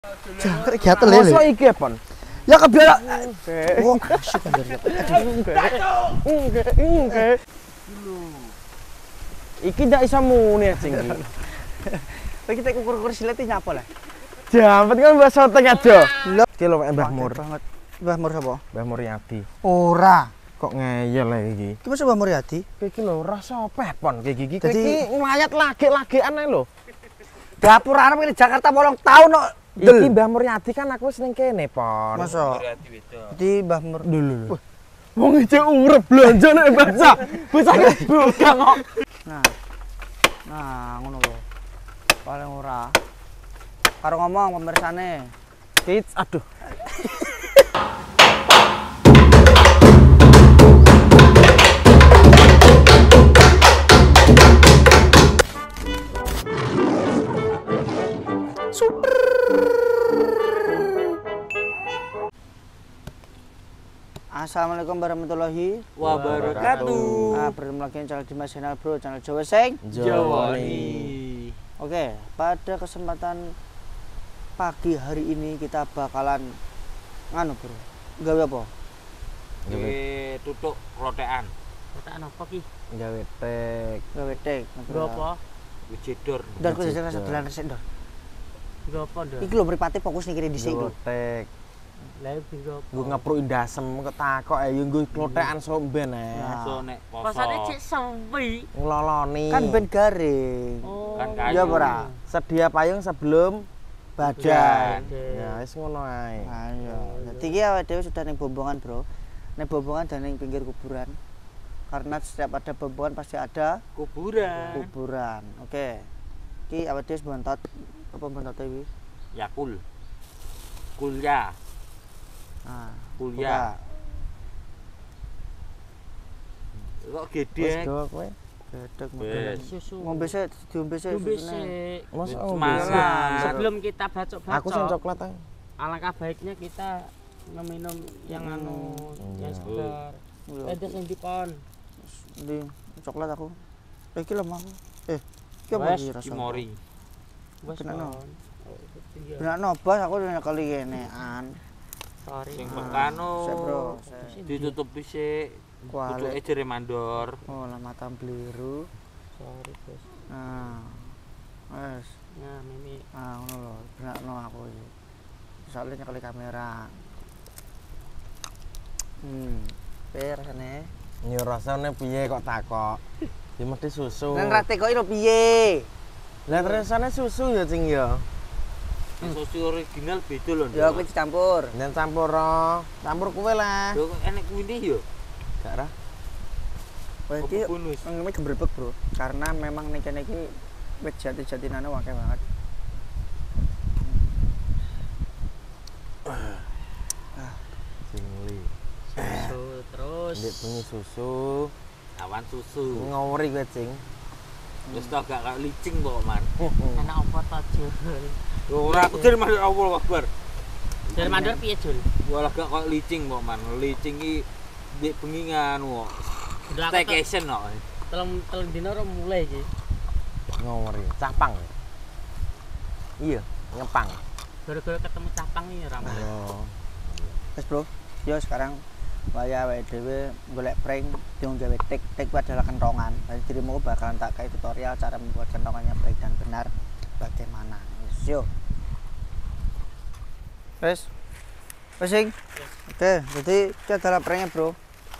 Jangkrik gatel lho. Mosok iki pon. Ya kebiasa. Oh, asyik anjir. Enggak. Iki ndak iso muni cing iki. Kowe kita ukur-ukur silete nyapa lah. Jampet kan mbak soteng aja. Lho, Iki lho Mbah Mur. banget. Mbah Mur sapa? Mbah Muryadi. Ora. Kok ngeyel ya iki? Iki mesti Mbah Muryadi. Iki lho rasa apa pon iki? Dadi- Iki nglayat lagi-lagian ae lho. Dapur arep di Jakarta 8 tahun kok. Iki Mbah Muryadi kan aku wis ning kene pon. Masa? Jadi Mbah Mur Lho. Wong iki urip blanja nek baca. Bocah iki bukan kok. Nah, ngono lho. Paling ora. Karo ngomong pemirsane. Kits, aduh. Assalamualaikum warahmatullahi Wabarakatuh. Nah, bertemu lagi channel Dimas Channel Bro, channel Jawa Sing. Jawani. Oke, pada kesempatan pagi hari ini kita bakalan nganu bro, gawe apa? Gawe tutuk klothekan. Klothekan apa ki? Gawe tek. Gawe tek. Nggo apa? Wis jedor. Dan aku jajal sedelan resik Dor. Nggo apa, Ndor? Iki lho mripate fokus ning kene dhisik lho. Tek. Lah iki nggo apa? Nggo ngepru indasem ketakok ayo nggo klothekan somben ae. Nah. So nek poso. Pasane cek sepi. Ngloloni. Kan ben garing. Oh. Kan kayu. Iya ora? Sedia payung sebelum Badan. ya wis ngono ae. Ayo. Dadi iki awake dhewe sudah ning Bombongan, Bro. Ning Bombongan dan ning pinggir kuburan. Karena setiap ada Bombongan pasti ada Kuburan. kuburan. Oke. Iki awake dhewe bontot. Apa bontote iki? Yakul. Kuliah. Nah, Kuliah. Kok Wis gede. do kowe. gedeg Wes. model. Susu. Ngombe sik, diombe sik Ngombe susune. sik. Mosok Semangat. Sebelum kita bacok-bacok. Aku sing coklat ae. Alangkah baiknya kita minum yang anu yang segar. Iya. Ada sing dipon. Di coklat aku. Iki lemah. Iki apa Wes, iki rasane? Kimori. Wes Kenapa? pon. Iya. Benak nobas aku udah kali kenean. Sorry. Sing Ah, pekano. sik, Bro. Sik. Ditutupi sik. Kuali. Tutuke jere mandor. Oh, lah mata bliru. Sorry, Bos. Nah. Wes. Nah, Mimi. Ah, ngono lho. Benakno aku iki. Soalnya kali kamera. Piye rasane? Yo rasane piye kok takok. Ya mesti susu. Nang rate kok lho piye? Lah rasane susu ya cing ya. Susu original beda lho. Ya aku dicampur. Dan campur campur kowe lah. Lho enek kuwi yo. Gak ra. Wah, iki bonus. ngene gebrebek, Bro. Karena memang nek kene iki wit jati-jatinane akeh banget. Singli. Susu terus. Ndek bengi susu. Awan susu. Ngawuri kowe cing. Wis tok gak kaya licing kok, Man. Enak apa to, Jul? Ora aku jare mandor Allah Akbar. Dari mandor piye, Jul? Walah gak kaya licing kok, Man. Licing iki ndek bengi nganu kok. Udah aku Staycation kok. telung dino ora mulai iki. Ngawuri. Capang. Iya, ngepang. Gara-gara ketemu capang iki ora mulai. Oh. Wes, Bro. Yo sekarang waya awake dhewe golek prank yang gawe tek adalah kentongan. Jadi dirimu bakalan tak kayak tutorial cara membuat kentongannya baik dan benar bagaimana. Yo. Wes. Wes. Oke, jadi itu adalah pranknya, Bro.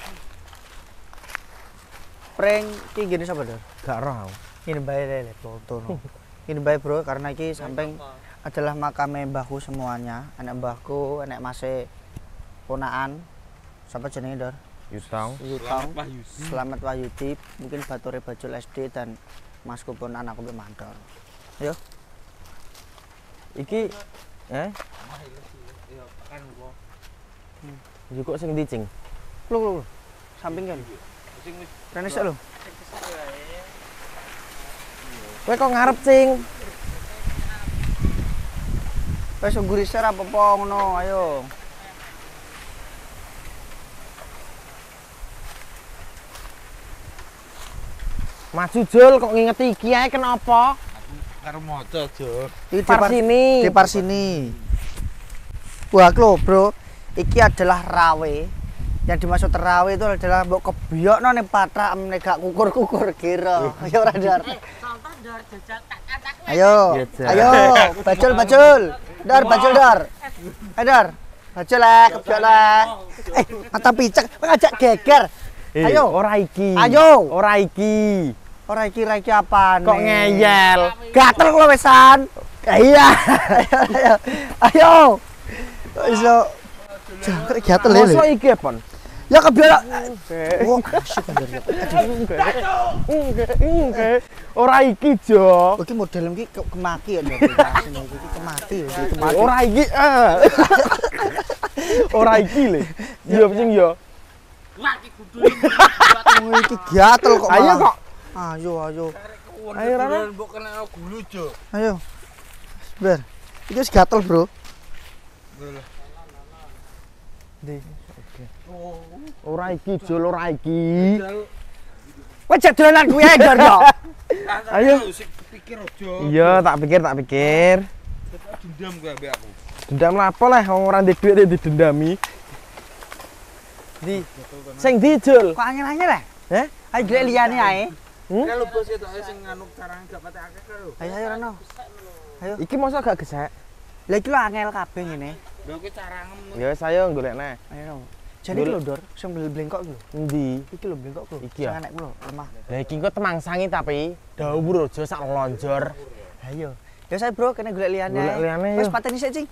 Prank iki gini sapa, Dor? Gak roh. Ini bae lele foto no. Ini bae, Bro, karena iki samping adalah makame mbahku semuanya. Anak mbahku, anak mase ponaan. Siapa jenenge, Dor? Yutong. Yutong. Selamat Wahyudi, mungkin Bature Bajul SD dan masku pun anakku be mandor. Yo. Iki Iki kok sing ndi cing? Lho. Samping kan. Rene sik lho. Kowe kok ngarep cing? Wes ngguri share apa-apa ngono, ayo. Maju Jul kok ngingeti iki ae kenapa? Karo maca, Jo. Iki Par sini. Di par sini. Wah, lo bro, iki adalah rawe. Yang dimaksud rawe itu adalah mbok kebiokno ning pathak nek gak kukur-kukur kira. Ayo ora Dar. Contoh Dor jajal tak. Ayo. Iya, Jar. Ayo, bajul. Dar, bajul Dar. Ayo Dar. Bajul lah, kebiok lah. Mata picek, ngajak geger. Ayo. Ora iki. Ayo. Ora iki. Ora iki apa Kok ngeyel? Gatel kok wesan. Iya. Ayo. Ayo. Kok iso jangkrik gatel lho. Mosok iki, Pon? Ya kebiok. Oh, Asyik kan Dar. enggak. Ora iki, Jo. Iki model iki kemaki ya Dar. Iki kemaki ya, iki kemaki. Ora iki. Ora iki le. Yo sing yo. Wah, iki kudu Oh, iki gatel kok. Ayo malah. kok. Ayo. Ayo, Rana. Mbok kena gulu, Jo. Ayo. Ber. Iki wis gatel, Bro. Ndi? Oke. Ora iki, Jul, ora iki. Kowe jek dolanan kuwi ae, Dar yo. Ayo. Sik pikir aja. Iya, tak pikir. Dendam kowe ambek aku. Dendam lapo lah wong ora ndek dhuwit didendami. Di. Sing di, Jul. Kok angel-angel ya? Heh? Ayo golek liyane ae. Kalau bos itu sing nganu carane gak patek akeh lho. Ayo Rano. Iki mosok gak gesek. Lah iki lho angel kabeh ngene. Lho kuwi carangem. Ya saya golekne. Ayo. Jane iki lho, Dor, sing blengkok iki lho. Endi? Iki lho blengkok lho. Iki ya? Sing anekku lho, lemah. Lah iki kok temangsangi tapi dawur aja sak lonjor. Ayo. Ya saya, Bro, kene golek liyane. Golek liyane, Wis yo. pateni sik, Cing.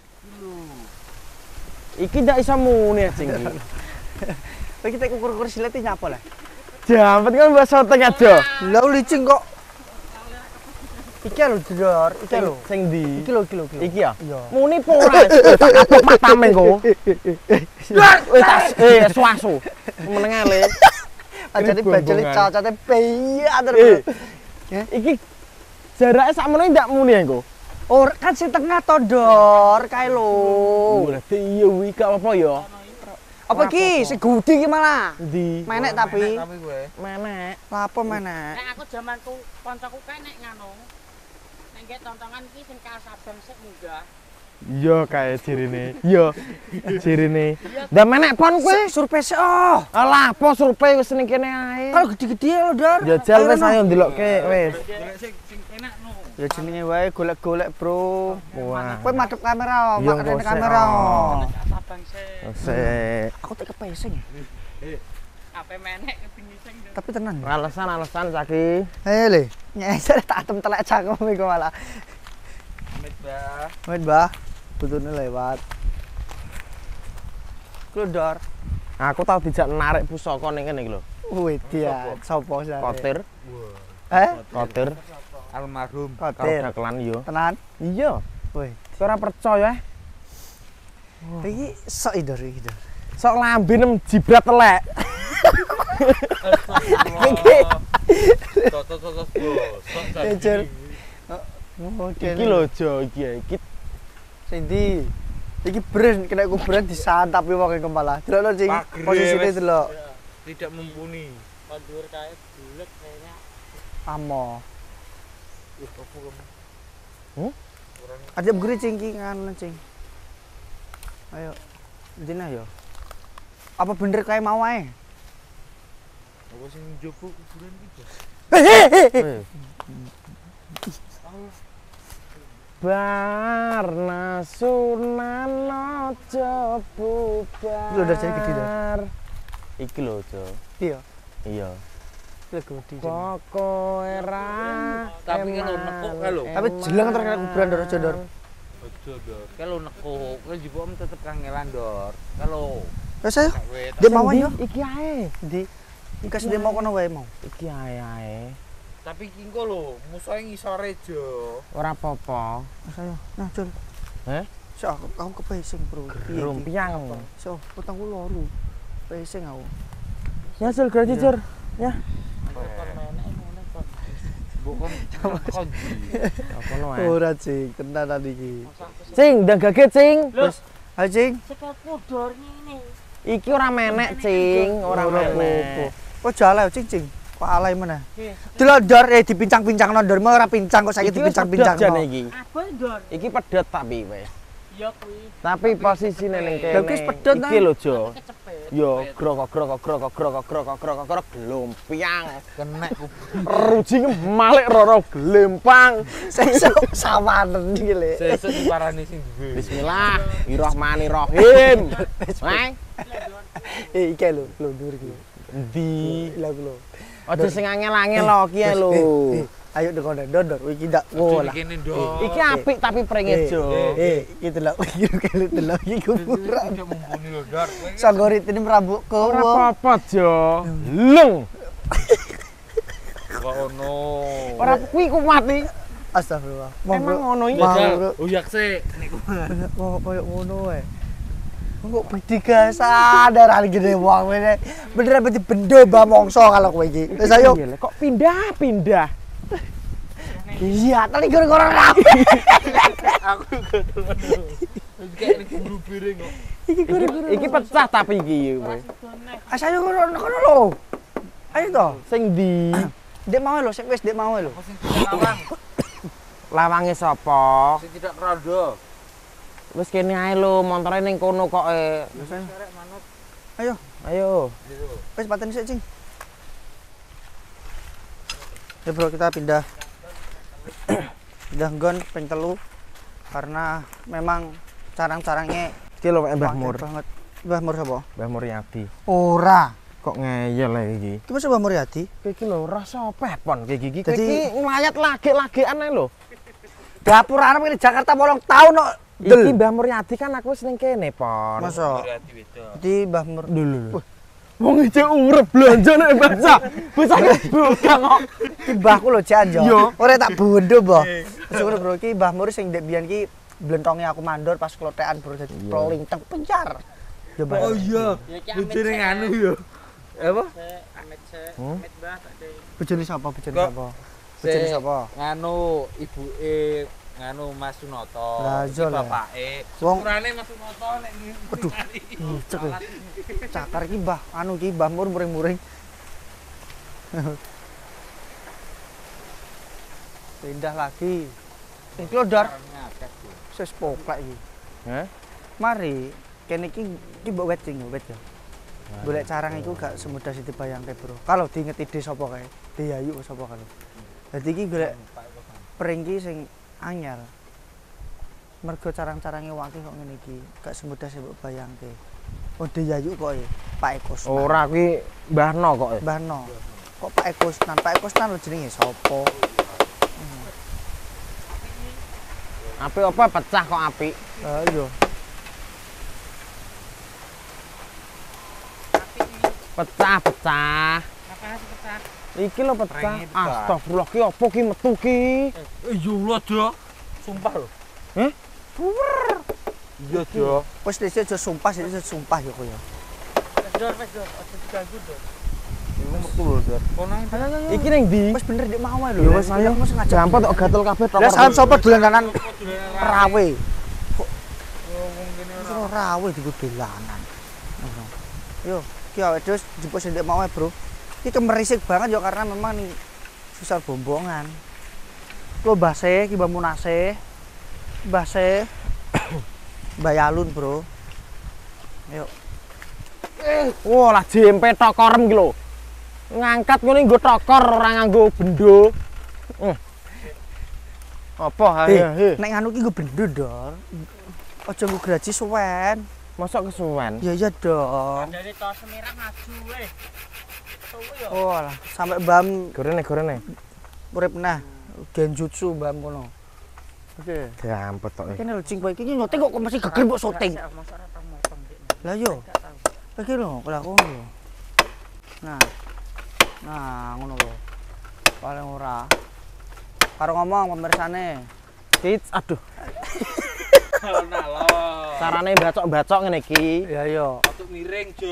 Iki ndak iso muni Cing iki. Kowe kita ukur-ukur silet iki nyapa lah. Jampet kan mbak soteng aja. Lah licin kok. Iki lho, Dor, iki lho. Sing ndi? Iki lho. Iki ya? Iya. Muni po ora. Tak kapok matame kok. Wis tas suasu. Meneng ale. Ajane Ini bajele bombongan. cocoknya piye terus. Iki jarake sakmene ndak muni engko. Oh, kan sing tengah to, Dor, kae lho. Berarti iya wi gak apa-apa ya. Apa iki? Sing gudi iki malah. Ndi? Menek tapi. Tapi kowe. Menek. Lah apa menek? Nek aku zamanku kancaku kae nek nganu. Nek nggih tontonan iki sing kasabang sik munggah. Iya kae cirine. Iya. Cirine. Ndak menek pon kowe. Survei sik. Oh, Alah, apa survei wis ning kene ae. kalau gede-gede lho, Dor. Jajal wis ayo ndelokke wis. Golek sing enak no. Ya jenenge wae golek-golek, Bro. Wah. Kowe madhep kamera, Iya, makane nggak kamera. Nek kasabang sik. Sik. Aku tak kepesing. Ape menek kepingin sing. Tapi tenan. Alasan Saki. Ayo le. Nyeser tak atem telek cangkem iku malah. Amit, Bah. Wait, Bah. Butune lewat. Klodor. Aku tau dijak narik pusaka ning kene iki lho. Wih, dia. Sopo sih? Kotir, kotir. Almarhum. Karo Kotir. dagelan yo. Tenan. Iya. Wih. Kowe ora percaya? Iki sok idor iki, Dor. Sok lambe nem jibrat telek. Toto bos. Ejel. Oh, Iki lho Jo, iki. Sing ndi? Iki bren kena kuburan disantap wong iki malah. Delok Cing. Pagre, Posisine wes. delok. Tidak mumpuni. Kondur kae bulet kayaknya. Amo. Hmm? Ada beri Cing ki ngono Cing. Ayo. Dina yo. Apa bener kayak mau ae? Apa sing njogo kuburan iki, Bos? Weh. Barna Sunan aja bubar. Iki lho, udah jadi gede, Dor. Iki lho, Jo. Iya. Iya. Lego di. Pokoke ra. Tapi kalau nekuk kae lho. Tapi jeleng terus kena kuburan Dor aja Dor. Ojo, Dor. Kalau nekuk, kowe jebok tetep kangelan, Dor. Kalau Wes ayo. wet. Dia mau yo. Iki ae. Ndi? Ikas dia mau kono wae mau. Iki ae. Tapi iki engko lho, musuhe ngisore, Jo. Ora apa-apa. Wes ayo. Nah, Jul. Heh? Sok aku kepesing, Bro. Piye iki? Rumpiang. Sok, utang kula lho. Pesing aku. Ya Jul, gratis Jur. Ya. Kon menek ngene kon. Mbok kon Apa no ae. Ora Cing, tenanan iki. Cing, ndagake Cing. Wes, ayo Cing. Cekel pudor ngene. Iki ora menek Cing, ora menek. Kok jale Cing Cing. Kok alay meneh. Delok Dor dipincang-pincangno Dor, ora pincang kok saiki Iki wis dipincang-pincangno. pedot jane iki. Apa Dor? Iki pedot tapi wis. Iya kuwi. Tapi posisine ning Lha kene. wis pedhot ta? Iki lho, Jo. Kecepet. Yo, grok glompiang. Kenek ku. Ruji malik roro glempang. Sesuk sawanen iki lho. Sesuk diparani sing duwe. Bismillahirrahmanirrahim. Wah, Iki lho, ndur iki. endi? Lah lho. Aja sing angel-angel lho ki lho. Ayo dekon ndondor iki ndak ngolah. Kene ndok. Iki apik tapi prenge, Jo. Iki delok iki kene delok iki kuburan. Tidak mumpuni lho, Dor. Sanggorit ini rambut Ora kowe. apa-apa, Jo. Leng. Kok ono. Ora kuwi ku mati. Astagfirullah. Emang ngono iki. Mau Uyak sik. kok koyo ngono wae. Kok bediga sadar ali gede wong ngene. Beneran berarti bendo mbah mongso kalau kowe iki. Wis ayo. Iya, kok pindah-pindah. Iya, tadi gara-gara rapi. Aku ketuan. Kayak nek buru piring kok. Iki pecah tapi iki kowe. Ayo kono lho. Ayo to. Sing ndi? Dek mau lho, sing wis dek mau lho. Sing lawang, Lawange sapa? sing tidak rondo. Wis kene ae lho, montore ning kono kok Serek manut. Ayo, Ayo. wis paten sik, Cing. Ya bro, kita pindah nggon ping telu karena memang carang-carangnya Iki lho Mbah wangi Mur. banget. Mbah Mur sapa? Mbah Muryadi. Ora. Kok ngeyel ae iki? Iki mesti Mbah Muryadi. Iki lho rasa pepon iki iki. Jadi- Iki nglayat lagi-lagian ae lho. Dapur anak ini Jakarta 8 tahun kok. Iki Mbah Muryadi kan aku wis ning kene, Pon. Masa? Berarti wedok. Jadi Mbah Mur Lho. Wong iki urip blanja nek bocah. Bocah bukan kok. iki mbahku lho Janjo. Iya. Ora tak bondo, Mbah. Wis ngono bro, iki Mbah Mur sing ndek biyen iki blentonge aku mandor pas klotekan bro dadi pelintang pencar. Ya Mbah. Oh iya. Ya iki Bojone nganu ya. Apa? Amit se, Hmm? amit Mbah tak de. Bojone sapa? Bojone Kok- sapa? Bojone sapa? Nganu ibuke nganu Mas Sunoto. Lah, iya lah. Bapake. Wong- Syukurane Mas Sunoto nek Aduh. Cek. Cakar iki Mbah, anu iki Mbah Mur muring-muring. Pindah lagi. Iki lho Dar, wis poklek iki. Hah? Mari, kene iki mbok wet sing wet ya. Golek carang iku gak semudah sing dibayangke, Bro. Kalau diinget ide sapa kae? Diayu sapa kalau. Dadi iki golek pring iki sing anyar. Mergo carang-carange wakil kok ngene iki, gak semudah sing mbok bayangke. Oh, Diayu kok ya, Pak Ekos. Ora kuwi Mbah No kok. Mbah No. Kok Pak Ekosnan? Pak Ekosnan lho jenenge sapa? Apik apa pecah kok apik? Lah iya. Pecah-pecah. Apa sih pecah? Iki lho pecah. Prenge pecah. Astagfirullah ki opo ki metu ki? Iya Allah, Dok. Sumpah lho. Heh? Iya, Dok. Wis dhisik aja sumpah, sik aja sumpah ya koyo. Wes Dor, aja diganggu Dor. Iku metu lho, Dok. Kono Iki ning ndi? Wis bener ndek mau ae lho. Ya wis ayo. Aku sengaja. Jampot kok gatel kabeh tok. Lah sampe sapa dolanan rawe? ngomong kene ora. Ora rawe diku dolanan. Ngono. Yo, ki awake dhewe jemput sing ndek mau ae, Bro. Iki kemerisik banget ya karena memang nih susah bombongan. Lo Mbah ki Mbah Munase. Mbah Mbah Yalun, Bro. Ayo. Wah, lah jempe tokorem ki lho. Ngangkat ngene nggo tokor ora nganggo bendo. Apa ae? Nek nganu ki nggo bendo, Dor. Aja nggo graji suwen. Mosok kesuwen. Ya iya dong. Dari tos merah maju weh. Tuh yo. Oh lah, sampai Mbam Gorene. urip nah genjutsu Mbam kono. Oke. Jampot tok. Kene lho cing kowe iki nyoting kok mesti geger mbok syuting. Masa ora tau motong dik. Lah yo, Gak tahu. iki lho kelakuan lho. Nah. Nah, ngono lho. Paling ora. Karo ngomong pemirsane. Kits, aduh. Nalo. Carane bacok-bacok ngene iki. Ya yo. Untuk miring, Jo.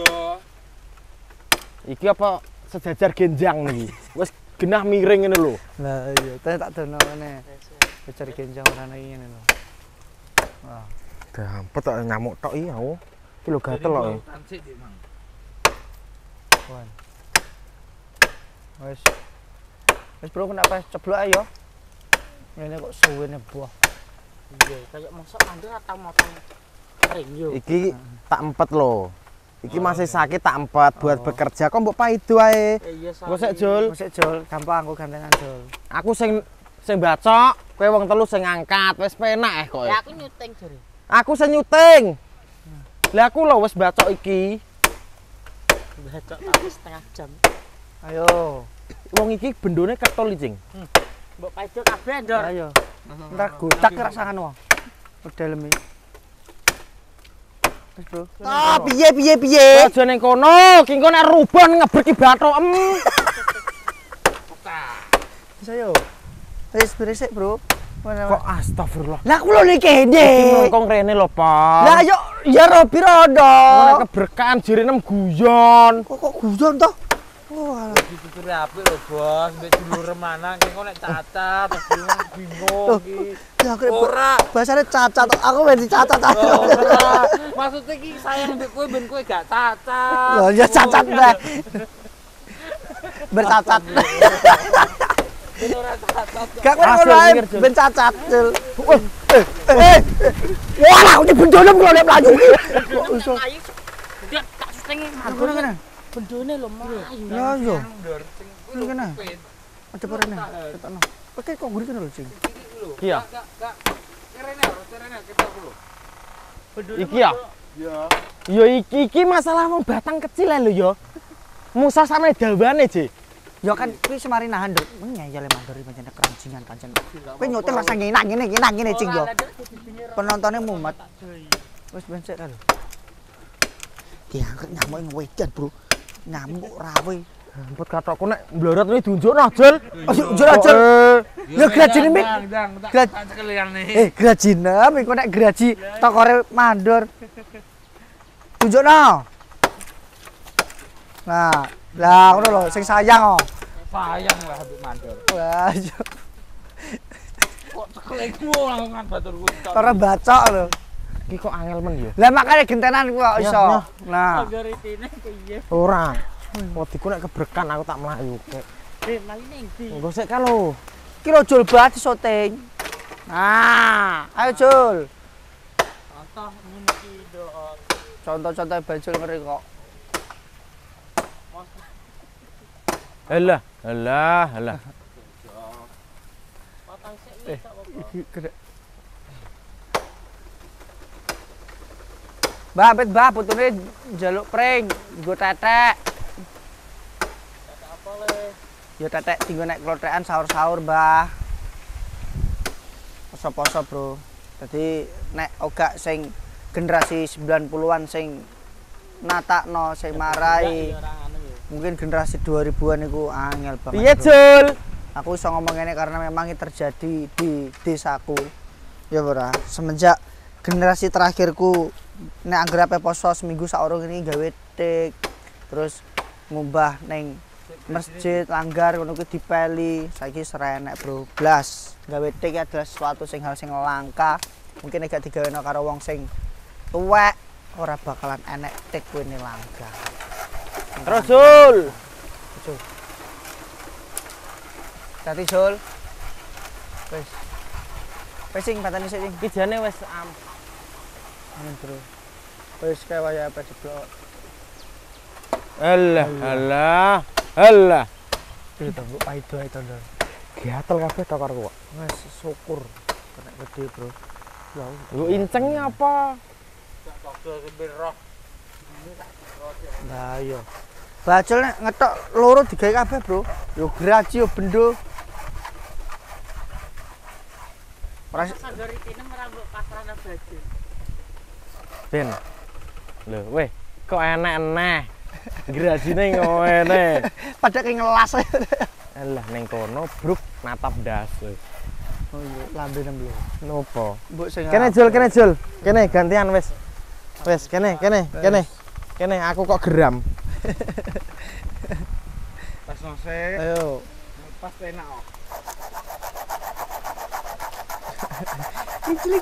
Iki apa sejajar genjang niki. Wis genah miring ngene lho. Lah iya, tak dono ngene. Becer genjang ora iki ngene lho. Wah. Jampot tok nyamuk tok iki aku. Iki lho gatel kok. Tansik, Dik, Mang. Wan. Wis bro kenapa ceblok ayo. Ngene kok suwene buah. Iya, kayak mosok mandor atau motong kering yo. Iki tak empet lho. Iki masih sakit tak empet buat bekerja. Kok mbok paido ae. Iya, Engko sik Jul. Musik Jul, gampang aku gantengan Jul. Aku sing bacok, kowe wong telu sing ngangkat. Wis penak kok. Ya aku nyuting jare. Aku sing nyuting. Lah aku lho wis bacok iki. Bacok tapi setengah jam. Ayo. Wong iki bendone ketol iki, Cing. Mbok paido kabeh ndor. Ayo. Entar gotak rasakan wong. Dalem iki. Wis, Bro. Ah, piye? Aja ning kono, ki engko nek ruban ngebreki bathokem. Wis ayo. Wis beresik, Bro. Kok astagfirullah. Lah aku lho ning kene. Nongkong rene lho, Pak. Lah ayo ya Robi rondo. Nek keberkahan jirinem guyon. Kok guyon toh? Oh, alah. Dituturi apik lho, Bos. Mbek dulur mana ki kok nek cacat terus bingung iki. Ya aku Ora. bahasane cacat. Aku wis dicacat. Ora. Maksudnya ki sayang mbek kowe ben kowe gak cacat. Loh, ya cacat dah. Bercacat. Ben ora cacat. Gak kowe Hasil ngono ae mikir, Jul. ben cacat, Jul. Wah, lah iki bendone kula nek mlayu iki. Iso. Dia tak syutingi mandor. Kene. Bendone lho mlayu. Ya yo. Ndor sing Ini kene. Ada perene. Ketokno. Oke kok guri kene lho, Cing. Iya. Gak. Kerene ketok lho. Iki ya. Ya. Ya iki masalah wong batang kecil lho ya. Musa sama dawane, Ji. Ya kan kuwi semari nahan nduk. Ngeyel mandori pancen kerancingan pancen. Kowe nyoting rasa ngene Cing yo. Penontonnya mumet. Wis ben sik lho. Diangkat nyamuk ngewedan, Bro. Nyamuk rawe. Ampun katokku nek mblorot ini diunjukno, Jul. Jul. Ya grajine mik. Tak sekalian nih. Grajine mik kok nek graji tokore mandor. Tunjukno. Nah, lah ngono lho sing sayang kok. Sayang lah habis mandor. Wah, yo. Kok cekelekmu langsung baturku. Ora bacok lho. Iki kok angel men ya. Lah makane gentenan kok iso. Ya. Nah, Algoritmine piye? Ora. Wediku nek keberkan aku tak mlayu kek. Mlayu ning ndi? Engko sik ka lho. iki lho Jul banget syuting. Nah, ayo Jul. Contoh ngene iki ndok. Contoh-contoh Bajul ngeri kok. Alah. Potong sik iki tok apa? Iki gede. Mbah, putune njaluk pring, nggo tetek. Apa le? Ya tetek dinggo nek klothekan sahur-sahur, Mbah. Poso-poso, Bro. Dadi nek ogak sing generasi 90-an sing natakno sing marai, Ora ngono ya. mungkin generasi 2000-an iku angel banget. Piye, Bro. Jul? Aku iso ngomong ngene karena memang ini terjadi di desaku. Ya ora, semenjak generasi terakhirku nek anggere ape poso seminggu saurung ini gawe tik, terus ngumbah neng masjid langgar ngono kuwi dipeli. Saiki serenek, Bro. Blas, gawe tik adalah sesuatu sing hal sing langka. Mungkin nek gak digaweno karo wong sing tuwek ora bakalan enek tik kuwi langka. Terus, Jul. Dadi Jul. Wis. Wis sing pateni sik sing. Iki jane wis Amin, Bro. Wis kae waya apa jeblok. Alah. Iki to mbok paido ae to, Ndor. Gatel kabeh to karo kok. Wis syukur kena gede, Bro. Wow. Nggo incengnya apa? Dokter kebir roh. Lah iya. Bacul nek ngetok loro digawe kabeh, Bro. Yo graji yo bendo. Ora Algoritmine ora mbok pasrahna baju. Ben. Lho, weh, kok enek-enek. Grajine ngene. pada kayak ngelas. Alah ning kono bruk natap ndas. Oh iya, lambe nang lho. Nopo? Mbok sing Kene Jul. Kene gantian wis. Wis kene. Kene aku kok geram. Pas nose, Ayo. pas enak kok. Kicelik.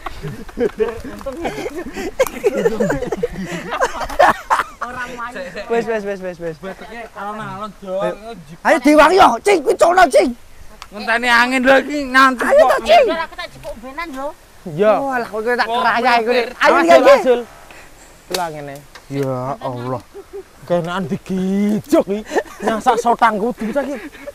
Orang main. Wis. Beteke alon-alon dong. Ayo diwangi yo, Cing, kuwi cono, Cing. Ngenteni angin lho iki ngantuk Ayo ta, Cing. Biar aku tak jepuk benan lho. Iya. Walah, kok tak keraya iku. Ayo Awas, iki. Jul. Lah ngene. Ya Allah. Kenaan digijok iki. Nyasak sotang kudu ta iki.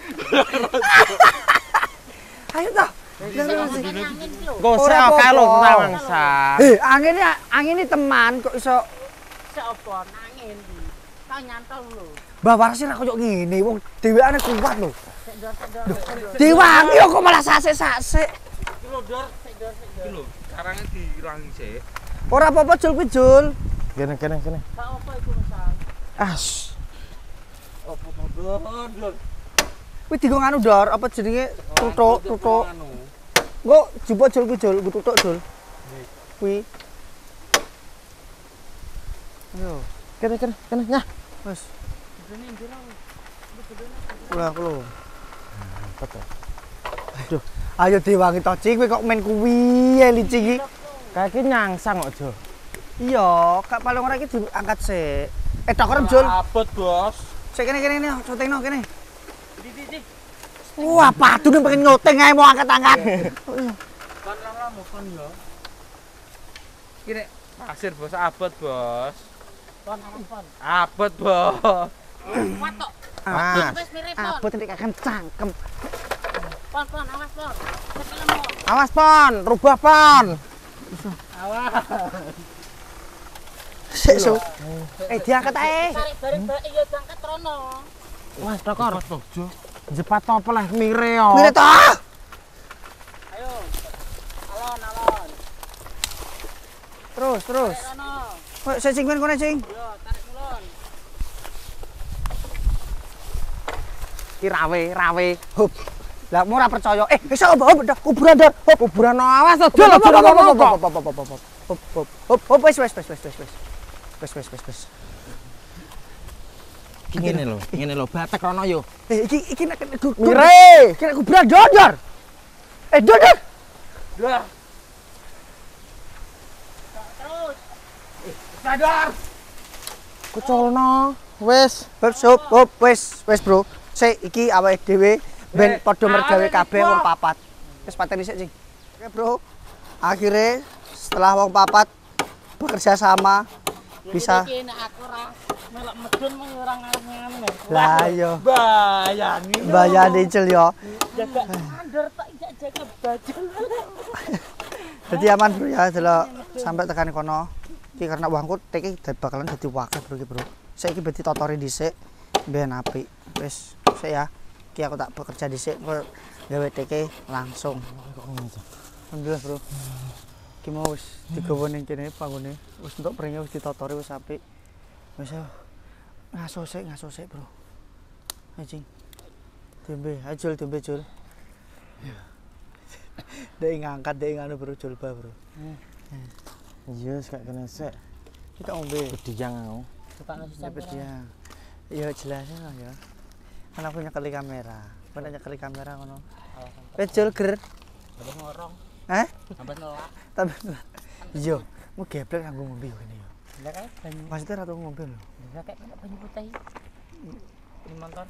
Ayo ta. Angin iki lho. Gosek Ora apa-apa. kae lho tawangsa. Angin teman kok iso Seopo angin iki. Kau nyantol lho. Mbah Waras ra koyo ngene, wong dhewekane kuat lho. Sik dor. Diwangi kok malah sasik-sasik. Iki lho, Dor. Iki lho, karange dirangi sik. Ora apa-apa Jul kuwi Jul. Kene. Pak opo iku misal? As. Opo to, Dor? Kuwi digo nganu Dor, apa jenenge tutuk. Engko jupuk Jul kuwi Jul, tutuk Jul. Kuwi. Ayo, Kene nyah. wis. Dene njero. Lah lho. Betul. Ayo diwangi to Cing, kowe kok main kuwi ya licik iki. Kae iki nyangsang kok, Jo. Iya, kak paling ora iki diangkat sik. Toker Jul. Abot, Bos. Sik kene syutingno kene. Di. Wah, padune pengen nyuting ae mau angkat-angkat. Kan lama kon yo. Iki nek pasir, Bos, abot, Bos. Pon. Abot, Bos. Watok. Ah. Wis mirip pon. Abot nek akan cangkem. Pon, awas pon. Cepelmu. Awas Pon, rubah Pon. Awas. Sik su. Diangkat ae. Tarik bareng-bareng iya jangkat rono. Wes Dokor. Abot, Jo. Jepat apa lah mire yo. Mire to. Ayo. Alon. Terus. Tarik rono. Kok sik Cing kono Cing. Yo, tarik mulon. Ki rawe. Hop. Lah mau ora percaya. Iso hop kuburan Dor. Hop. Kuburan awas to, Hop, Jul. hop, wis. Ngene lho, batek rono yo. Iki nek Mire. Iki nek kuburan Dor. Dor. Dor. Terus. Sadar. Kuculno. Wis. Hop, wis Bro. Sik iki awake dhewe ben padha mergawe kabeh wong papat. Wis pateni sik Cing. Oke Bro. Akhirnya setelah wong papat bekerja sama bisa. Iki nek aku ora melok medun mung ora ngarep-ngarep. Lah iya. Bayani. Cil yo. Jaga andor tak jaga bajul. Jadi aman Bro ya, delok sampai tekan kono. Iki karena uangku iki bakalan dadi wakil Bro iki Bro. Saiki berarti totori dhisik ben apik. Wis, sik ya. Iki aku tak bekerja dhisik kok gawe TK langsung. Alhamdulillah Bro. Iki mau wis digawa ning kene panggone. Wis entuk pringe wis ditotori wis apik. Wis ngaso sik Bro. Ayo Cing. Dembe, ayo dembe Jul. Dek ngangkat dek nganu Bro Jul ba Bro. Iya, gak kena sik. Kita ombe. Bediyang aku. Bukan Ya ya. Ya jelasnya lah ya. Kan aku nyekeli kamera. Mana nyekeli kamera ngono. Wis Jul ger. Sampai ngorong. Hah? Sampai nolak. Tapi iya, mau geblek kanggo ngombe yo kene yo. Lah kae banyu. Maksudnya ratu ngombe lho. Lah kae banyu putih. Ini motor.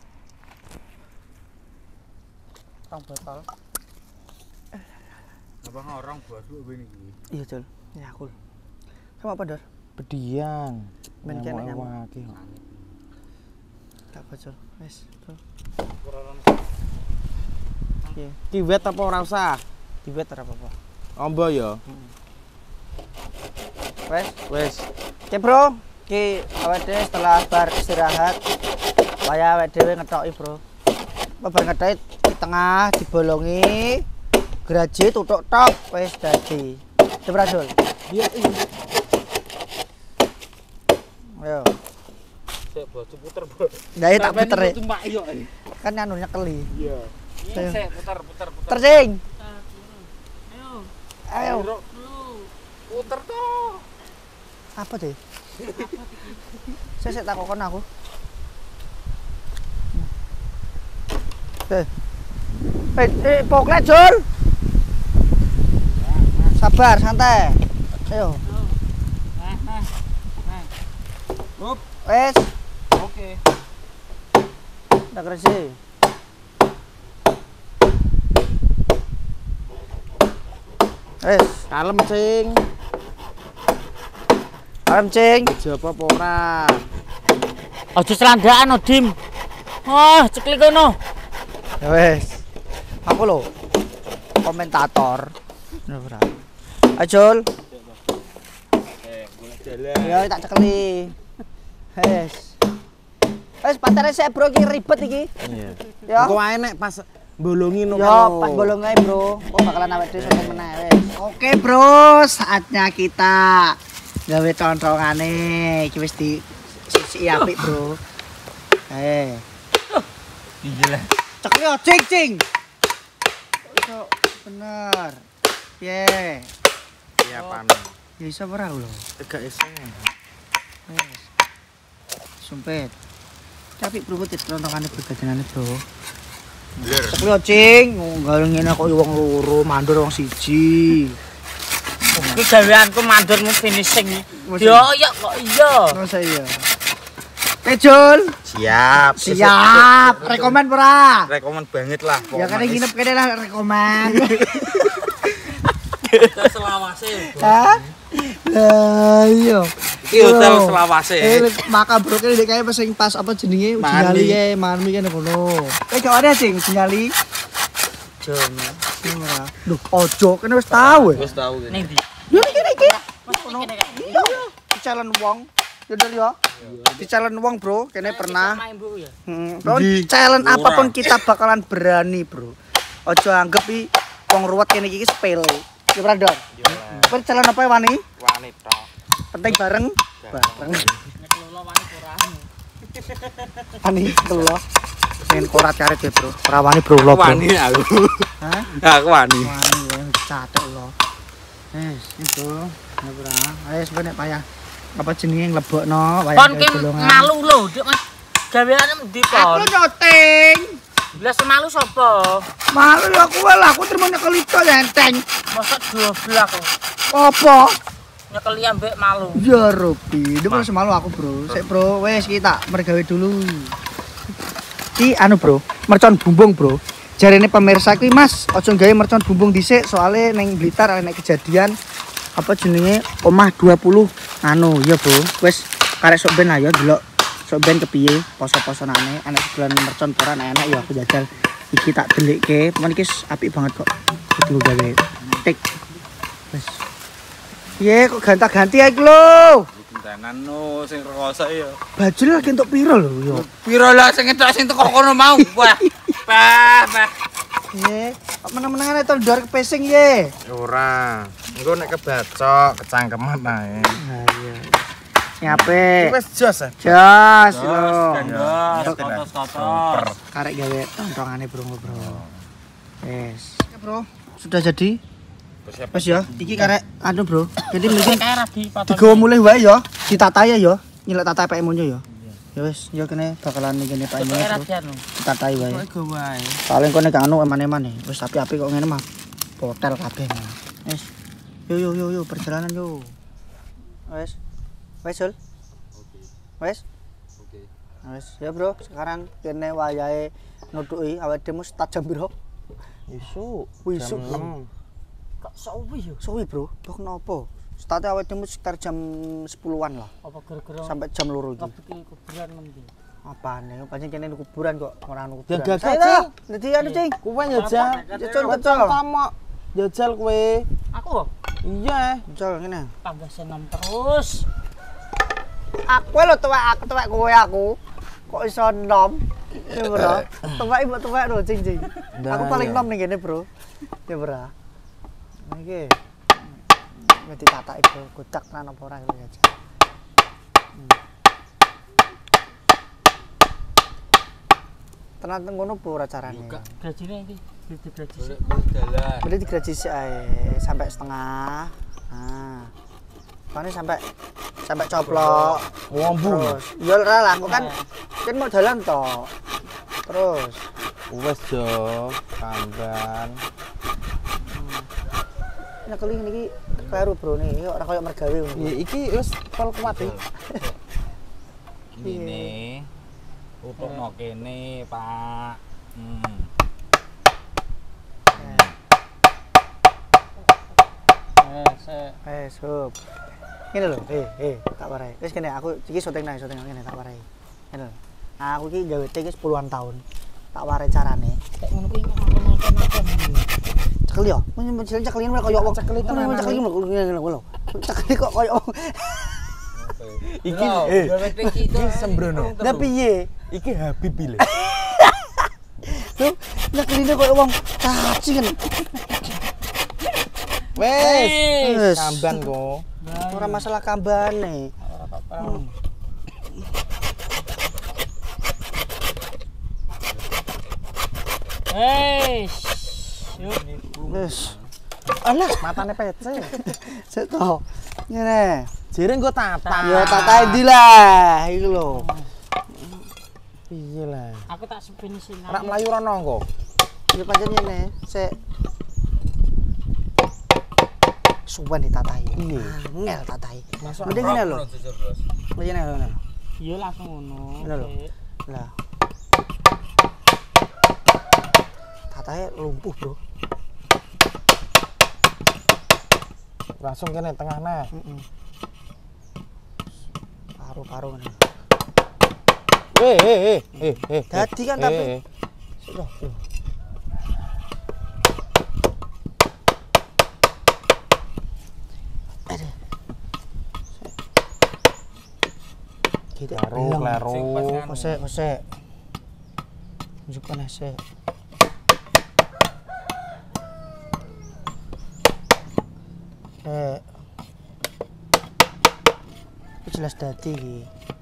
Tong botol. Apa ngorong bodho ben iki. Iya Jul, ya aku. Kamu apa Dor? Bediyang. Men kene nyamuk. Waki. Tak bocor. Wis, Jul. Iya, Ki wet apa ora usah? diwet ora apa-apa. Ombo ya. Wes. Oke Bro, ki awake dhewe setelah bar istirahat kaya awake dhewe ngethoki Bro. Apa bar ngethoki di tengah dibolongi graji tutuk tok wis dadi. Cebrasul. Iya. Ayo. Sik bos puter bos. Nah, tak puter e. Tumpak yo. Kan anu nyekeli. Iya. Ayo. Sik puter. Tercing. Ayo. Ayo. Puter toh. Apa deh? Saya takokon aku. Poklet Jul. Sabar, santai. Ayo. Hop. Wes, Oke. udah kerja. Wes, Kalem, Cing. kalem cing. Jawab apa ora? Aja celandaan Dim. Oh, ceklik kono. Ya wes. Aku lo komentator. Nah, ora. Ajul. Golek dalan. Ya tak cekeli. Wes. Wes patere sik bro iki ribet iki. Iya. Ya. Engko ae nek pas bolongi no. Ya pas bolong ae bro. Kok bakalan awake dhewe sampe meneh wes. Oke bro, saatnya kita gawe contongane. Iki wis di sisi apik bro. Gila. Cekli yo cing. Kok bener. Piye? Iya, panen. Ya iso ora lho. Tegak iseng. Wes. Sumpet. Tapi bro tit contongane begajenane bro. Bener. Cekli yo cing, nggal ngene kok wong loro, mandor wong siji. Iki gaweanku mandurmu finishing. Yo ya kok iya. Masa iya. Jul. Siap. Siap. Rekomen ora? Rekomen banget lah. Ya kan nginep kene lah rekomen. Selawase. Hah? Lah iya. Iki hotel Selawase. Maka bro kene kae pas apa jenenge Jingali kae, mami kene kono. Gak ada sing Jingali. Jono. Ora. Duh, ojo kene wis tau Wis tahu Ning ndi? Yo iki. Mas kene kae. Iya. Di-challenge wong. Yaudah ya. Di-challenge wong bro, kene pernah. Main Bu ya. Bro, challenge apapun kita bakalan berani, bro. Ojo anggap i wong ruwet kene iki sepele. Ya brother. Kowe challenge apa wani? Wani tok. Penting bareng. Bareng. Nek lolo wani ora. Wani telo. Pengen korat karet ya, bro. Ora wani bro lo, bro. Wani aku. Hah? Aku wani. Wani ya catek lo. Itu. Ya bro. Wes benek payah. Apa jenenge nglebokno Kon ki malu lho, Dik Mas. Gaweane ndi Aku kon? nyoting. Blas malu sapa? Malu ya aku lah, aku terima nyekel itu enteng. Masa 12 kok. Apa? Nyekeli ambek malu. Ya Robi, itu masih malu aku bro. Sik bro, wes kita mergawe dulu. Ki anu bro, mercon bumbung bro. Jarene pemirsa kuwi Mas, aja gawe mercon bumbung dhisik soalnya neng Blitar ana kejadian apa jenenge omah 20 anu ya bro. Wes karek sok ben ayo delok sok ben kepiye poso-posonane anak sebulan mercon ora enak ya aku jajal iki tak delikke. Pemane iki apik banget kok. Kudu gawe tik. Wes. Piye kok ganta-ganti ae lho. Tenan no sing rekoso ya. Bajul lagi entuk piro lho yo. Piro lah sing entuk sing teko kono mau. Wah. Pah. Ye, kok meneng-menengan itu ndor kepesing ye. Ora. Engko nek kebacok kecangkeman ae. Nah iya. Nyape? Wis jos ya. Jos lho. Gandos, kotos-kotos. Karek gawe tontongane bro. Wes. Oke bro, sudah jadi. Wes ya, iki karek anu bro. Jadi mungkin Kae ra dipotong. digawa mulih wae ya, ditata ya. Nyelek tata pake monyo ya. Ya wes, ya kene bakalan ngene Pak Kae ra Monyo. dianu. Ditatai wae. Gawe ae. Paling kene gak anu eman-eman nih. Wis api-api kok ngene mah. Hotel kabeh. Wes. Yo perjalanan yo. Wes. Wes, Sul. Oke. Wes. Oke. Wes, ya bro, sekarang kene wayahe nutuki awake dhewe start jam piro? Isuk. Wisuk. Kok suwi yo? Suwi, Bro. Kok kenapa? Start awake dhewe sekitar jam 10-an lah. Apa gara-gara Sampai jam 2 iki. ngebeki kuburan mendi? Apane? Pancen kene kuburan kok, ora anu kuburan. Ya gagak, Saya Cing. dah. Dadi anu, Cing. Kowe njajal. Jajal. Tamak. Jajal kowe. Aku Iya. Jajal ngene. tambah senam terus. Aku lho tuwek kowe aku. Kok iso enom? Ya, Bro. Tuwek mbok tuwek lho, Cing. Aku paling enom ning kene, Bro. Ya, Bro. Iki. Ngerti tatake, Bro. Godak tenan apa ora iki aja. Tenan teng ngono apa ora carane? Gajine iki digaji. Dalan. Berarti digaji sik ae sampai setengah. Nah. Soalnya sampai coplok. Ngombu. Terus, ya ora lah, aku kan mau jalan toh. Terus, Wes jo, kamban. nyekeli niki kleru bro nih, ora koyo mergawe ngono. Ya iki wis pol kuat iki. Ini tutupno kene, Pak. Sup. Ngene lho, tak warai. Wis kene aku iki syuting ngene tak warai. Ngene lho. Aku iki gawe tik wis puluhan tahun. Tak warai carane. Kayak ngono kuwi ngomong-ngomong. Cekel yo. Mun cekelin koyo wong cekel itu cekelin ngene lho. Cekel kok koyo Iki gawe tik itu sembrono. Lah piye? Iki Habib ile. Lho, cekeline koyo wong cacing. Wes, kamban kok. Ora masalah kambane. Wes. Alah, matane PC. Sik to. Ngene. Jere engko tata. Ya tatae ndi lah, iku lho. Piye lah. Aku tak finishing. Ora mlayu rono engko. Ya pancen ngene, sik. Suwen ditatai. Iya. Angel tatai. Masuk Mending ngene lho. Ngene lho. Iya langsung ngono. Ngene lho. Lah. Tatai lumpuh, Bro. langsung kene tengahne. Heeh. Paru-paru ngene. Dadi kan tapi loh. Kleru. Kosek. Unjukkan ase. Jelas dadi iki.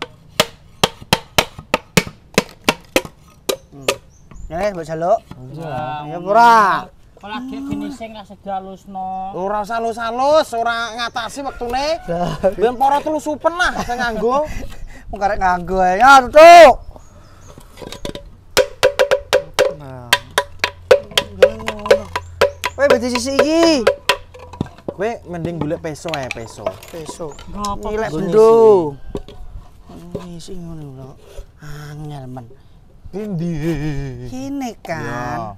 Ya, mbok jaluk. Ya ora. Kalau lagi finishing lah sedalusno. Ora usah halus-halus, ora ngatasi wektune. Ben para telusupen lah sing nganggo. Wong karek nganggo ae. Ya, tutuk. Nah. Kowe beda sisi iki. Kowe mending golek peso ae, peso. Besok. Ngapa Ngilek Ngisi. bendo. Ngisi ngono lho. Angel men. Endi? Kene kan.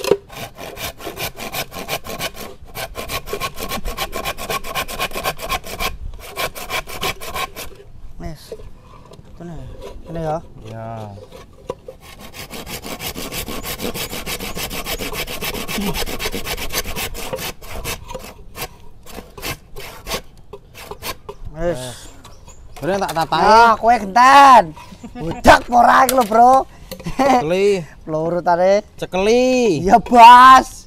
Wes. Kene ya. Ya. Wes. Bener tak tatai. Ah, kowe gentan. Budak ora iki lho, Bro. Cekeli, Peluru tare. cekeli. Ya, Bas.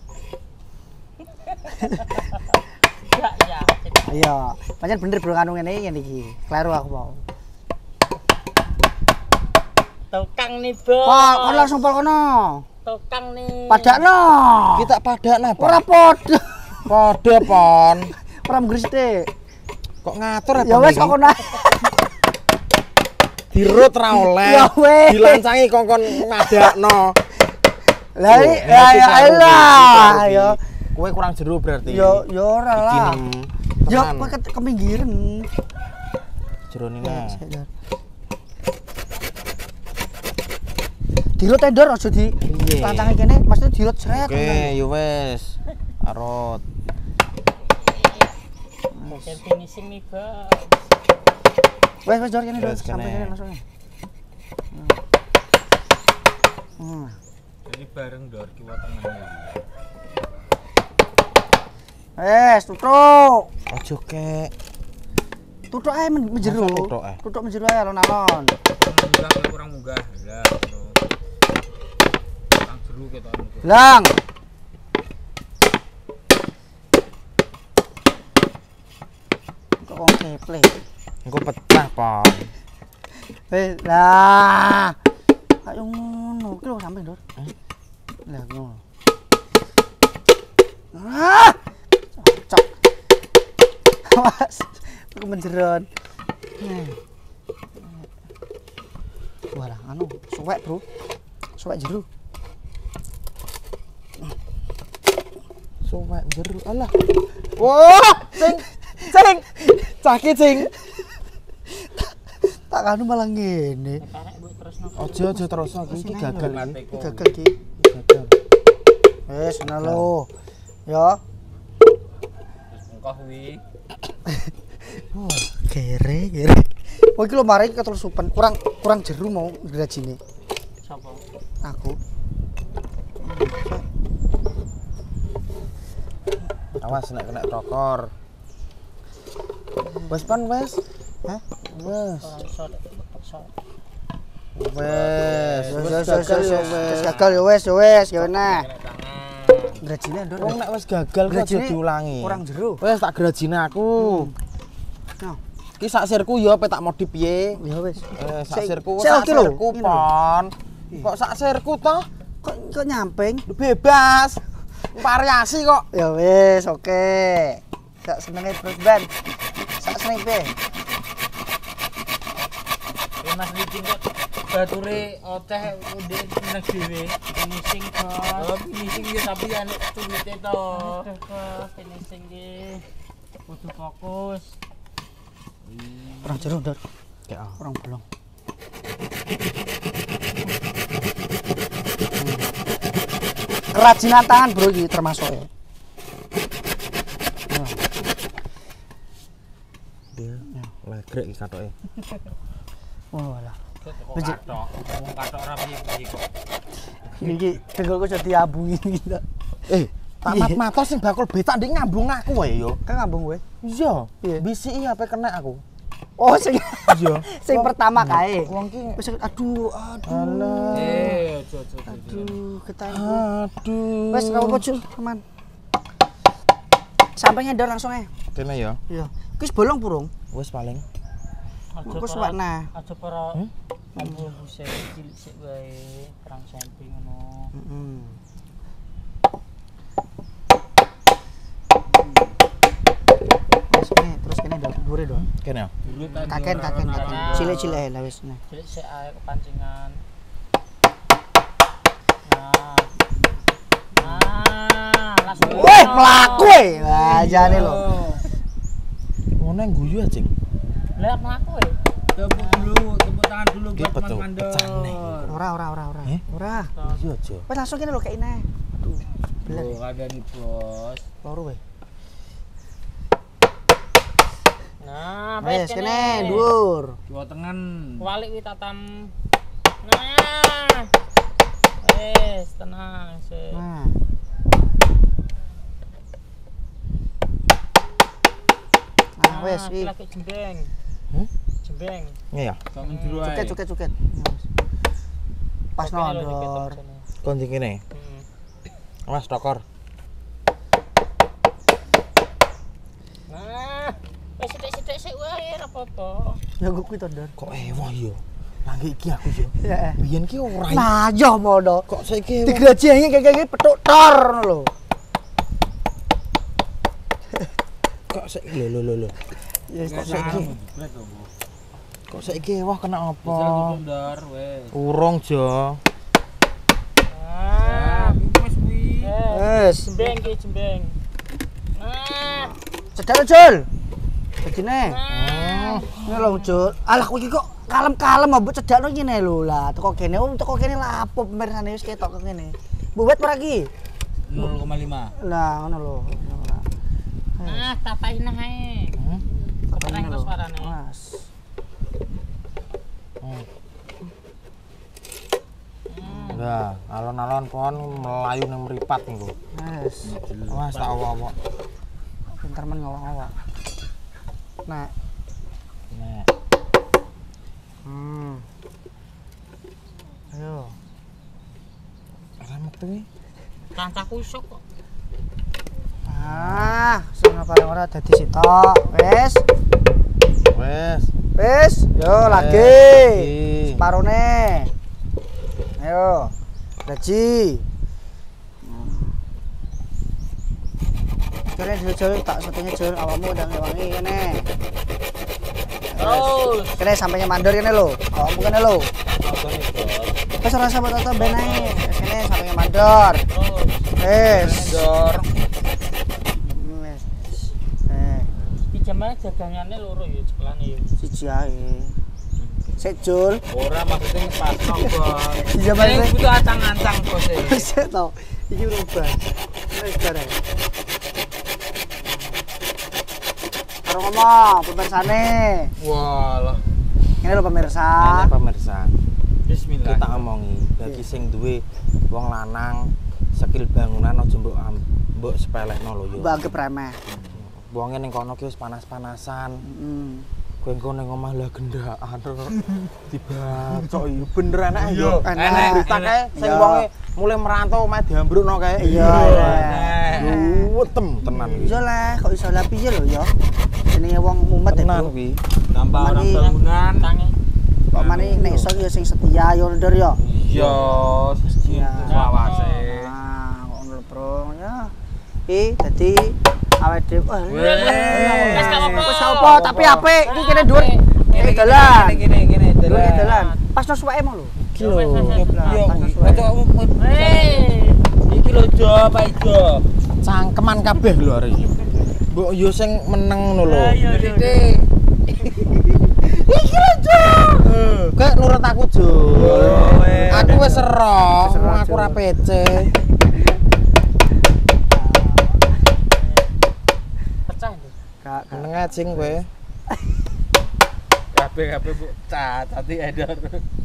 ya. Ayo, pancen bener Bro kanu ngene iki. Kleru aku mau. Tukang nih, Bos. Pak, kon langsung pol kono. Tukang nih. Padakno. Kita padakna, Pak. Ora padha. Padha, Pon. Ora mgristik. Kok ngatur Ya wes kok kono. dirut ra oleh. Ya wes. Dilancangi kongkon ngadakno. Lah ya elah. Ya Kowe kurang jero berarti. yo ora lah. Kinem. Yo Tenan. kowe kepinggiran. Jerone Ya, nah. sadar. Dirut tender aja di Piye? lantange kene, maksudnya dirut sret. Oke, yo wes. Arot. Bagian finishing nih, Bos. Wes jor kene Wes, sampai kene. kene langsung. Jadi bareng dor kiwa tengahnya. Wes tutuk. Ojo kek. Tutuk ae menjero. Masa tutuk ae? Tutuk menjero ae alon-alon. Kurang munggah. Lah, ngono. Kurang jeru ketok. Lang. Kok wong keple. Engko pecah, Pon. Wes lah. Ayo ngono, ki lho sampe, Dor. Lah ngono. Ah! Cocok. Awas. Aku menjeron. Walah, anu, suwek, Bro. Suwek jeru. Suwek jero. Alah. Wah, cing. Caki cing. Tak kanu malah ngene. Karek mbok terusno. Aja terusno iki gagal iki. Iki gagal iki. Gagal. Wis ngono lho. Ya. Terus engko kuwi. Wah, kere. Oh iki lho mari keterusupan. Kurang jeru mau grajine. Sapa? Aku. Awas nek kena tokor. Wes pan wes. Hah? Wes. Ora iso paksa. Wes. Wes gagal ya wes ya nah. Kena tangan. Grajine ndon. Wong nek wis gagal kok aja diulangi. Kurang jeru. Wes tak grajine aku. Nah, Ki sak sirku ya pe tak modif piye. ya wes. Sak sirku Sik oke lho. pon. Kok sak sirku toh? Kok nyamping? Bebas. Variasi kok. Ya wes, oke. Sak senenge Bros Ban. Sak seneng piye? Mas licin kok bature oceh ndek nang dhewe. Finishing bos. Oh, finishing ya tapi nek tumite to. Aduh bos, finishing ki. Kudu fokus. Kurang jeru ndon. Kayak Kurang bolong. Kerajinan tangan bro iki termasuk ya. dia legrek iki katoke. Oh alah. Kok katok. Wong katok ora piye kok. Iki dengkulku jadi diambungi gitu. Tamat matos sing bakul betak ndek ngambung aku wae yo. Kan ngambung kowe. Iya, Piye? bisiki HP kena aku. Oh sing Iya. sing pertama kae. Wong ki Wis aduh. alah. Ojo. Aduh, ketemu. Aduh. Wes kau kocul, aman. Sampai ngedor langsung ae. Kene ya. Iya. Wis bolong burung. Wis paling. Engko suwakna. Aja para ambu buse cilik sik wae, perang samping ngono. Heeh. Terus kene dor, dhuwure dor. Kene ya. Kaken. Cilik-cilik ae lah wis. Nah. Cilik sik ae kepancingan. Langsung. Weh, mlaku e. Lah jane lho. Ngono yang guyu aja. Lah mlaku e. Tepuk tangan dulu Ki buat Mas betul, Mandor. pecah nih. Ora. Eh? Ora. Iya aja. Wes langsung kene lho kayak ini. Aduh. Beler. Oh, ada nih, Bos. Loro weh. Nah, Wes kene dhuwur. Jawa Tengen. Walik wi tatam. Nah. Wes, tenang sih. Nah. Nah, wes iki. Lagi jembeng. Jembeng. Iya ya. Kamu jero ae. Cuket. Pas nondor. Konjing kene. Awas tokor. Nah, wis sithik-sithik sik wae ora apa-apa. Ya gue kuwi tondor. Kok ewah yo. Langge iki aku yo. Ya. Biyen ki ora. Nah, yo mono. Kok saiki ewah. Digaji ae kayak petuk tor ngono lho. Kok saiki lho. Ya Kok saiki? Kok saiki ewah kena Bisa apa? Mandor wes. Urung jo. Ah, Wes kuwi. Wes. jembeng ki jembeng. Nah, Cedak Jul. Begini. nah. Ini lho Jul. Alah kowe iki kok kalem-kalem mbok cedakno ngene lho lah. Teko kene lapo pemirsane wis ketok kene. Mbok wet ora iki? 0,5. Lah ngono lho. Nah, tapain ae. Kepreng to suarane. Mas. Lah, alon-alon pohon melayu nang mripat niku. Wes. Awas tak awak-awak. Pinter men ngawak-ngawak. Nah. Nek. Ayo. Ora metu iki. Kancaku isuk kok. Sing bareng ora dadi sitok. Wes. Wes. Yo lagi. Lagi. Separone. Ayo. Gaji. Kalian Jul tak setengah Jul awakmu udah ngewangi kene. Terus. Kene sampainya mandor kene lho. Awakmu kene lho. Wes ora sampe toto ben ae. Kene sampainya mandor. Wes. Mandor. Wes. Iki jamaah jagangane loro ya cekelane ya. Siji ae. Sik Jul. Ora maksudnya ngepasno, Bos. Iya Ini maksudnya. butuh acang-acang, Bos. Sik to. Iki rubah. Wis bareng. Karo ngomong pemirsane. Walah. Ini lho pemirsa. Ini pemirsa. Bismillah. Kita omongi bagi sing duwe wong lanang skill bangunan aja mbok sepelekno lho yo. Mbak anggap remeh. Wonge ning kono ki wis panas-panasan. Heeh. Kowe engko ning omah lah gendaan. Dibacok yo bener enak yo. Enak. Berita kae sing Iya. wonge mulai merantau omahe diambrukno kae. Iya. Wetem tenan iki. Iya lah, kok iso lah piye lho ya. Jenenge wong mumet ya, Tenan Bro. kuwi. Tanpa orang Mani- bangunan. Kok mani nek iso ya sing setia yo ndur ya. Iya, Iya. selawase. Nah, kok ngono lho, Bro. Ya. Iki dadi awake dhewe. Wis gak apa-apa. Wis gak apa, tapi apik. Iki kene dhuwur. Iki dalan. Gini, Dhuwur iki dalan. Pas no suweke emang lho. Iki lho. Iki lho Jo, Pak Jo. Cangkeman kabeh lho arek iki. Mbok yo sing meneng ngono lho. Titik. Iki lho, Jo. Kayak nurut aku, Jo. Aku wis serok, Wis serok, aku ora Jo. pece. Pecah itu. Gak Meneng ajing kowe. Kabeh Bu. Tadi edar.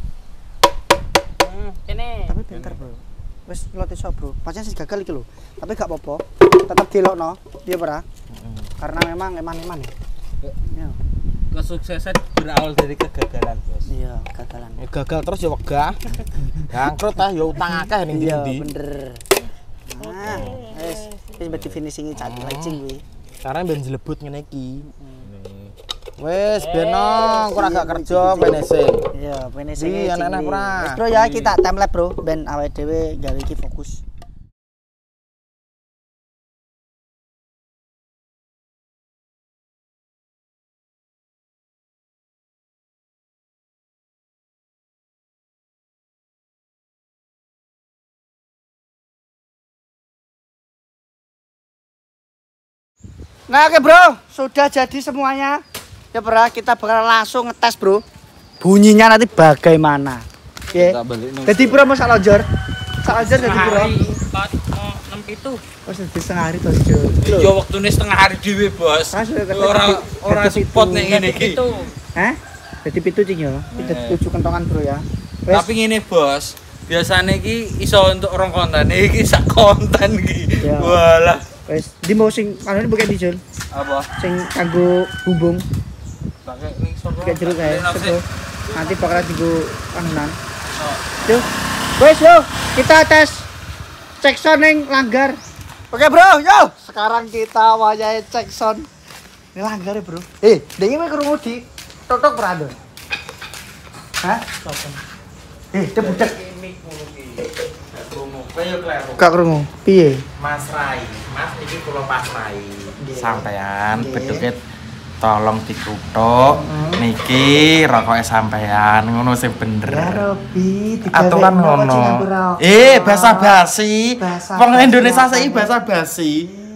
Kene. tapi pinter, Bro. Wis lot iso, Bro. Pancen sing gagal iki lho. Tapi gak apa-apa. Tetep dilokno. Iya, Pra? Karena memang eman-eman ya. Iya. Kesuksesan berawal dari kegagalan, Bos. Iya, gagalan. Gagal terus ya wegah. Bangkrut ah ya utang akeh ning Iya, ndi. bener. Nah, wis berarti finishing-e cak lecing kuwi. Karena ben jlebut ngene iki. Wis beno, kok ora gak kerja finishing. Iya, finishing-e. Iya, anak-anak, cing, Pra. wis, Bro ya kita time lapse, Bro. Ben awake dhewe gawe iki fokus. Nah, oke Bro, sudah jadi semuanya. Ya Bro, kita bakal langsung ngetes Bro. Bunyinya nanti bagaimana. Oke. Jadi Bro mau sak lonjor. Sak lonjor jadi Bro. Hari 4 6 itu. Oh, jadi setengah hari toh, Jo. Iya, waktune setengah hari dhewe, Bos. Mas, Ora spot ning ngene iki. Itu. Hah? Jadi pitu cing ya. Jadi 7 kentongan Bro ya. Wes. Tapi ngene, Bos. Biasanya iki iso untuk rong konten, iki sak konten iki. Ya. Walah. Wes, di mau sing anune bukan di Jul. Apa? Sing kanggo bumbung, Pakai ning sapa? kayak jeruk kae. Nafsi. Sedo. Nanti bakal dienggo anunan. Yo. Wes yo, kita tes cek sound ning langgar. Oke Bro, yo. Sekarang kita wayahe cek sound. Ini langgar ya Bro. Dengi kowe krungu di totok berado. Hah? Dia budak. Gak krungu. Piye? Mas Rai, Mas iki kula pasrai. Nggih. Sampean Nggih. beduke tolong dikutuk. Niki rokoke sampean ngono sing bener. Ya Robi, Aturan ngono. Basa basi. Basa Wong basi Indonesia apa saiki ini? basa basi.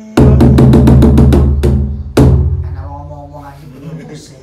Anak ngomong-ngomong aja belum bisa.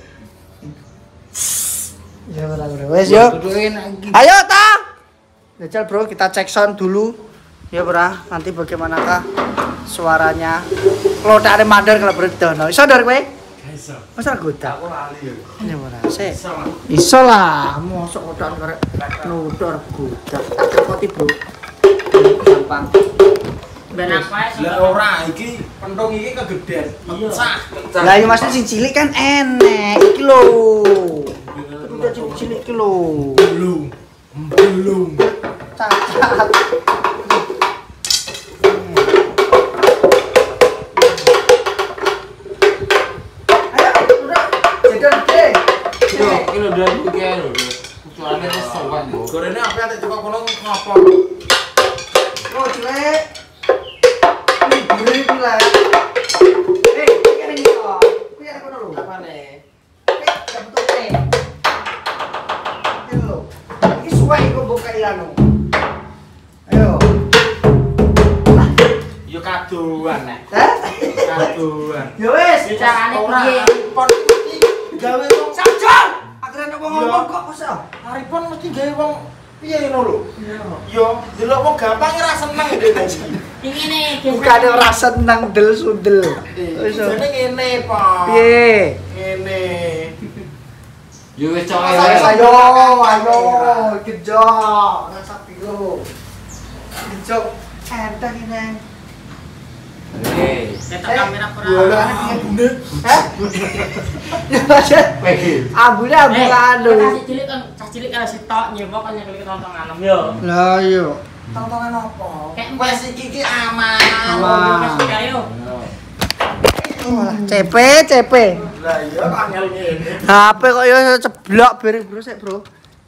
Ya Bro, wes yuk. Ayo ta. Jajal Bro, kita cek sound dulu. Ya Bro, nanti bagaimanakah suaranya. Kalau tak ada mandar kalau berdono. Iso ndor kowe? Iso. Masa goda? Aku lali yo. Ya Bro, sik. Iso lah, mosok udan karek nudor goda. Tak kepoti Bro. Gampang. Beres. Lah ora iki pentung iki kegedean. Pecah. Lah ya maksudnya sing cilik kan enek. Iki lho. Udah cilik iki lho. Belum. Cacat. Ayo, udah. Jedon gede. Iki lho dan iki lho. Kecuali wis sowan lho. Gorene apa tak coba kono ngopo. Oh, cilik. Ini gure iki lah. Iki kan iki kok. Kuwi ada kono lho. Apane? Gak betul teh. Ini lho. Iki suwe kok buka ilanu. Ayo. Yo kadoan nek. Hah? Kadoan. Ya wis. Carane Ora piye? pon iki gawe wong Sajar. Akhirnya ngomong kok usah. Arifon mesti gawe wong piye ngono lho. Yo, delok wong gampang ora seneng dene. Ini nih, Bukan ora seneng del sundel. Wis. Jane ngene, Pak. Piye? Ngene. Yo wis cok Ayo, ayo, gejok. Rasa biru. Gejok enteng ini. Cetak kamera Bola kurang. ini bune. Hah? Ya Mas. Ambune ambu anu. Kasih cilik kan, cah cilik kan sitok nyebok kan nyekel tontongan yo. Lah iya. Tontonan apa? Kayak Wes iki aman. Aman. Ayo. CP, CP. Lah iya angel ngene. HP kok ya ceblok bareng bro sik, Bro.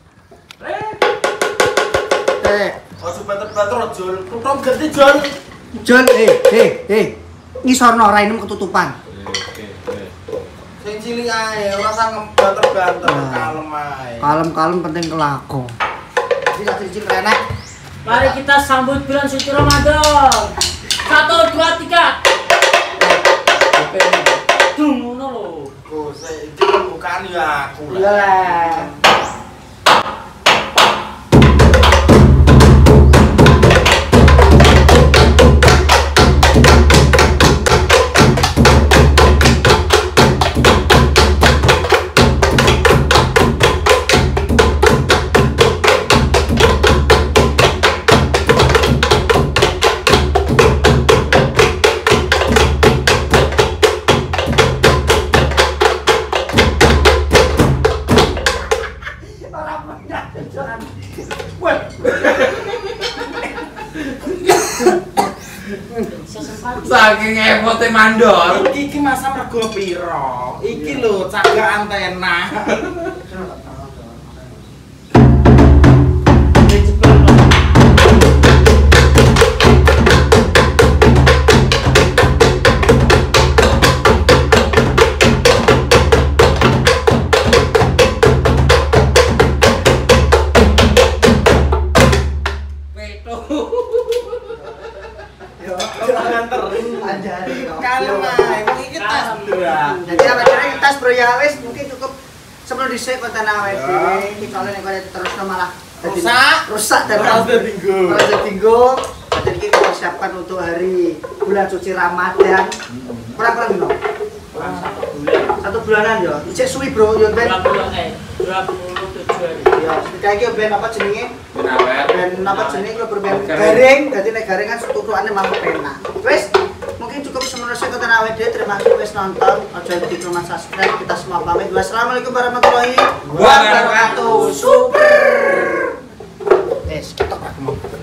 Ojo banter-banter jol. Tutup ganti jol. Jol, ngisorno ora inem ketutupan. Sing cilik ae, ora usah ngebanter-banter, Nah. kalem ae. Kalem-kalem penting kelaku. Iki tak cincin renek. Mari kita sambut bulan suci Ramadan. 1 2 3. Dung ngono lho. Kok sik iki pembukaan ya aku Iya lah. lah. Saking emote mandor. Iki masa mergo piro? Iki lho cagak antena. Kalem ae, wong iki tas lho ya. Jadi awake tas bro ya wis mungkin cukup sebelum di-save konten awake dhewe. Iki kalau nek kaya terusno malah rusak dan Ora usah tinggo. Ora usah tinggo. Jadi kita persiapkan untuk hari bulan suci Ramadan. Kurang-kurang no. Satu bulanan ya. Cek suwi bro, yo ben. 27 hari. Ya, kayak iki ben apa jenenge? Kenapa? Ben apa jenenge kalau berben garing. Dadi nek garing kan tutukane mampu penak. Wis, mungkin cukup semono sik konten awake dhewe. Terima kasih wis nonton. Aja lupa di subscribe. Kita semua pamit. Wassalamualaikum warahmatullahi Wabarakatuh. Super. Ketok aku mau.